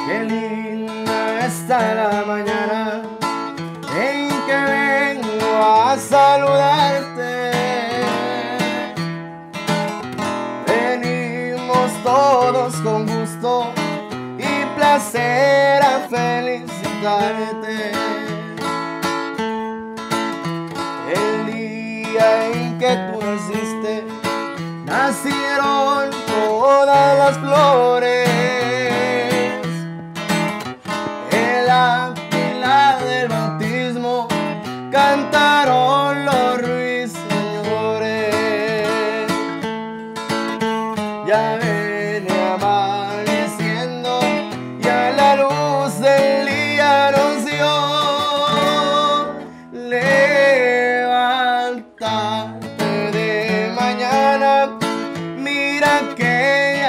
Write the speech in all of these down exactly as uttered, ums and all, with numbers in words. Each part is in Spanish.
Qué linda está la mañana en que vengo a saludarte. Venimos todos con gusto y placer a felicitarte. El día en que tú naciste, nacieron todas las flores. El águila del bautismo cantaron los ruiseñores. Ya viene amaneciendo, ya la luz del día nos dio. Levántate de mañana, mira que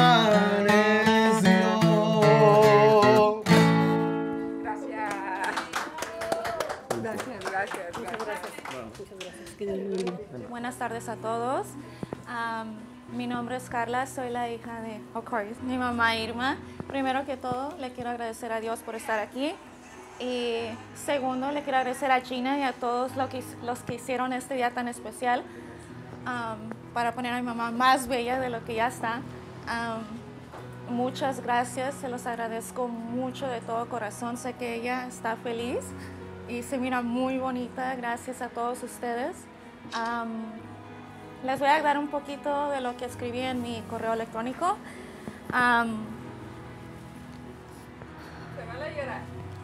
amaneció. Gracias. Gracias, gracias, gracias. Buenas tardes a todos. Um, mi nombre es Carla, soy la hija de, of course, mi mamá Irma. Primero que todo, le quiero agradecer a Dios por estar aquí. Y segundo, le quiero agradecer a Gina y a todos los que, los que hicieron este día tan especial um, para poner a mi mamá más bella de lo que ya está. Um, muchas gracias, se los agradezco mucho de todo corazón. Sé que ella está feliz y se mira muy bonita. Gracias a todos ustedes. Um, les voy a dar un poquito de lo que escribí en mi correo electrónico. Um, Se van a llorar.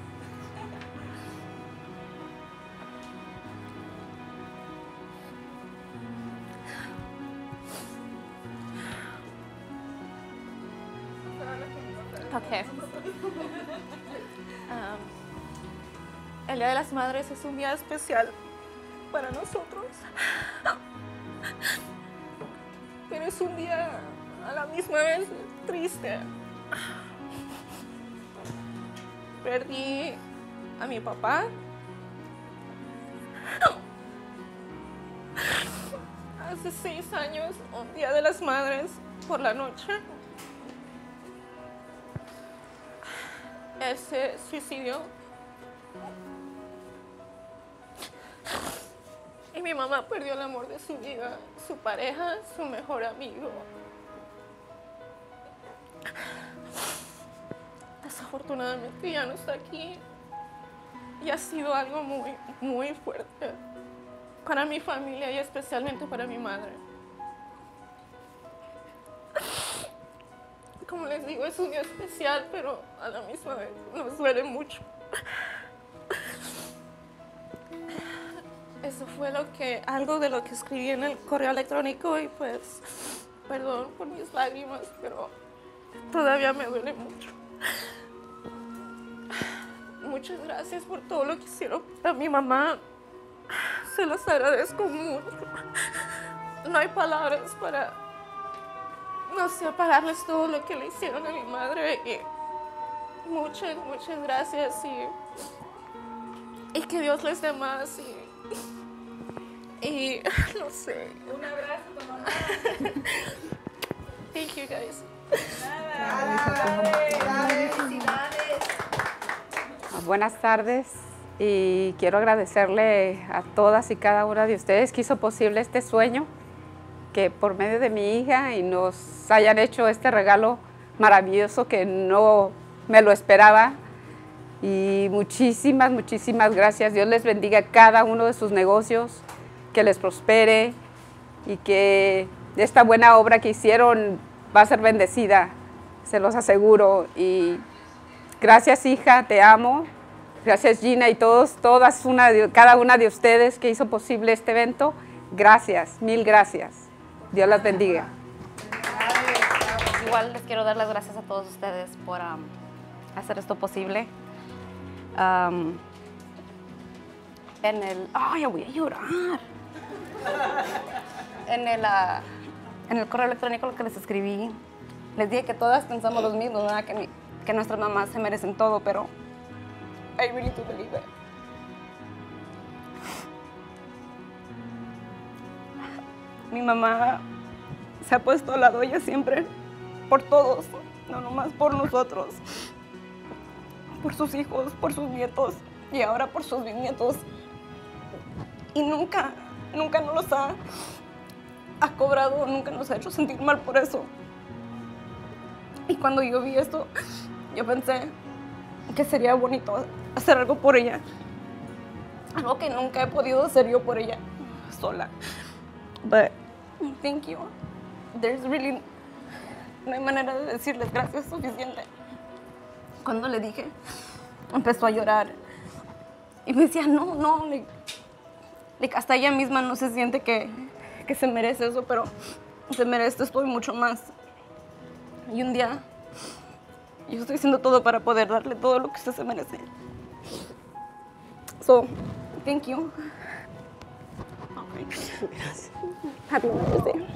Okay. Um, el Día de las Madres es un día especial para nosotros, pero es un día a la misma vez triste. Perdí a mi papá hace seis años, un Día de las Madres por la noche. Él se suicidó. Y mi mamá perdió el amor de su vida, su pareja, su mejor amigo. Desafortunadamente ya no está aquí. Y ha sido algo muy, muy fuerte para mi familia y especialmente para mi madre. Como les digo, es un día especial, pero a la misma vez nos duele mucho. Eso fue lo que, algo de lo que escribí en el correo electrónico y pues, perdón por mis lágrimas, pero todavía me duele mucho. Muchas gracias por todo lo que hicieron para mi mamá. Se los agradezco mucho. No hay palabras para, no sé, pagarles todo lo que le hicieron a mi madre. Y muchas, muchas gracias. Y, y que Dios les dé más. Y, y no sé. Un abrazo a tu mamá. Thank you guys. Buenas tardes y quiero agradecerle a todas y cada una de ustedes que hizo posible este sueño, que por medio de mi hija y nos hayan hecho este regalo maravilloso que no me lo esperaba. Y muchísimas, muchísimas gracias. Dios les bendiga cada uno de sus negocios, que les prospere y que esta buena obra que hicieron va a ser bendecida, se los aseguro. Y gracias, hija, te amo. Gracias, Gina, y todos, todas una, cada una de ustedes que hizo posible este evento. Gracias, mil gracias. Dios las bendiga. Igual les quiero dar las gracias a todos ustedes por um, hacer esto posible. Um, en el... ¡Ay, ya voy a llorar! En el, uh, en el correo electrónico lo que les escribí, les dije que todas pensamos los mismos, ¿verdad? Que, mi, que nuestras mamás se merecen todo, pero I really do believe it. Mi mamá se ha puesto al lado ella siempre por todos, no nomás por nosotros. por sus hijos, por sus nietos y ahora por sus bisnietos. Y nunca, nunca nos los ha, ha cobrado, nunca nos ha hecho sentir mal por eso. Y cuando yo vi esto, yo pensé que sería bonito hacer algo por ella. Algo que nunca he podido hacer yo por ella sola. But thank you. There's really no hay manera de decirles gracias suficiente. Cuando le dije, empezó a llorar y me decía, no, no, like, like, hasta ella misma no se siente que, que se merece eso, pero se merece esto y mucho más. Y un día yo estoy haciendo todo para poder darle todo lo que usted se merece. So, thank you. Gracias. Happy Mother's Day.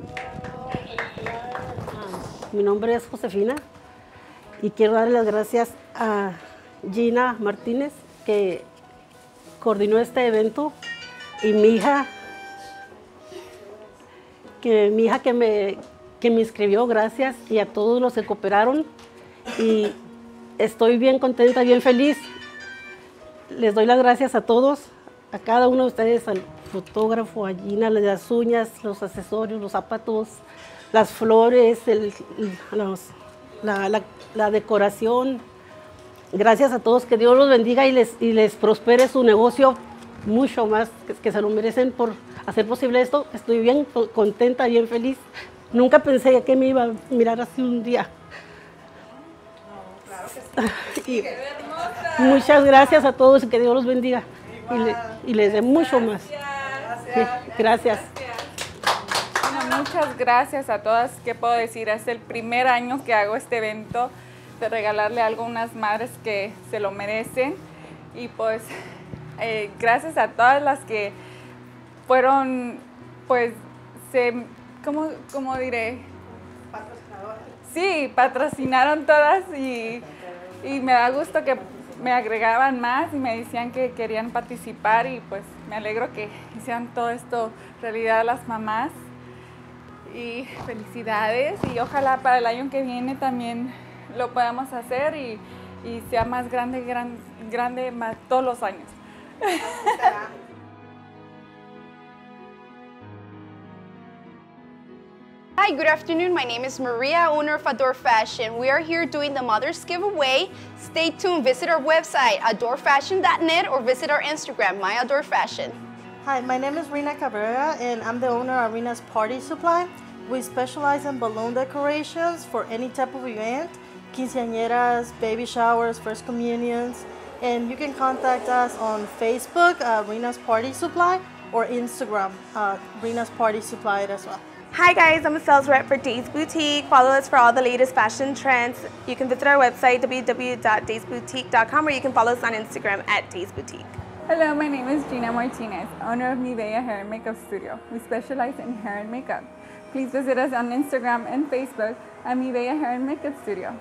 Mi nombre es Josefina y quiero darle las gracias a Gina Martínez, que coordinó este evento, y mi hija, que mi hija que me, que me inscribió, gracias, y a todos los que cooperaron. Y estoy bien contenta, bien feliz. Les doy las gracias a todos, a cada uno de ustedes, al fotógrafo, a Gina, las uñas, los accesorios, los zapatos, las flores, el, los, la, la, la decoración. Gracias a todos, que Dios los bendiga y les, y les prospere su negocio mucho más, que, que se lo merecen por hacer posible esto. Estoy bien contenta, bien feliz. Nunca pensé que me iba a mirar así un día. Y muchas gracias a todos y que Dios los bendiga y, le, y les dé mucho más. Sí, gracias. Bueno, muchas gracias a todas. ¿Qué puedo decir? Es el primer año que hago este evento de regalarle algo a unas madres que se lo merecen. Y pues eh, gracias a todas las que fueron, pues, se, ¿cómo, cómo diré? Sí, patrocinaron todas y, y me da gusto que me agregaban más y me decían que querían participar, y pues me alegro que hicieran todo esto realidad a las mamás. Y felicidades, y ojalá para el año que viene también lo podamos hacer y, y sea más grande, gran, grande más todos los años. Hi, good afternoon. My name is Maria, owner of Adore Fashion. We are here doing the Mother's Giveaway. Stay tuned. Visit our website, adore fashion dot net, or visit our Instagram, My Adore Fashion. Hi, my name is Rina Cabrera, and I'm the owner of Rina's Party Supply. We specialize in balloon decorations for any type of event, quinceañeras, baby showers, first communions, and you can contact us on Facebook, uh, Rina's Party Supply, or Instagram, uh, Rina's Party Supply as well. Hi guys, I'm a sales rep for Days Boutique. Follow us for all the latest fashion trends. You can visit our website, w w w dot days boutique dot com, or you can follow us on Instagram at Days Boutique. Hello, my name is Gina Martinez, owner of Mi Bella Hair and Makeup Studio. We specialize in hair and makeup. Please visit us on Instagram and Facebook at Mi Bella Hair and Makeup Studio.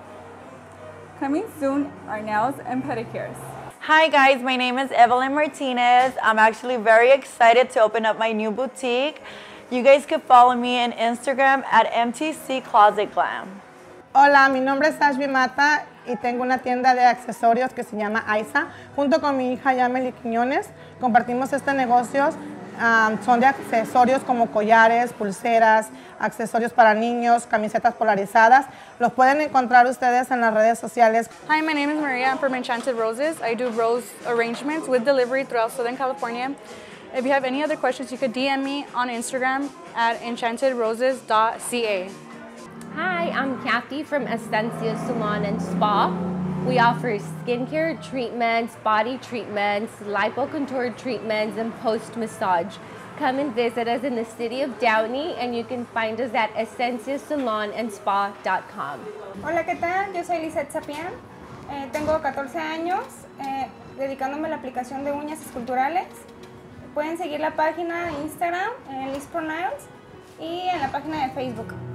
Coming soon are nails and pedicures. Hi guys, my name is Evelyn Martinez. I'm actually very excited to open up my new boutique. You guys can follow me on Instagram at M T C Closet Glam. Hola, mi nombre es Ashby Mata y tengo una tienda de accesorios que se llama Aiza. Junto con mi hija Yameli Quiñones compartimos este negocio. Um, son de accesorios como collares, pulseras, accesorios para niños, camisetas polarizadas. Los pueden encontrar ustedes en las redes sociales. Hi, my name is Maria. I'm from Enchanted Roses. I do rose arrangements with delivery throughout Southern California. If you have any other questions, you could D M me on Instagram at enchanted roses dot c a. Hi, I'm Kathy from Estancia Salon and Spa. We offer skincare treatments, body treatments, lipocontour treatments, and post-massage. Come and visit us in the city of Downey, and you can find us at esencia salon and spa dot com. Hola, ¿qué tal? Yo soy Lisette Sapián. Eh, tengo catorce años eh, dedicándome a la aplicación de uñas esculturales. Pueden seguir la página de Instagram, eh, Liz Pro Nails, y en la página de Facebook.